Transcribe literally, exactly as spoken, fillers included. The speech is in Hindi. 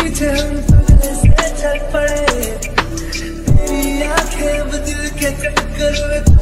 पीछे हम पहले से चल पड़े, तेरी आंखें बदल के चक्कर में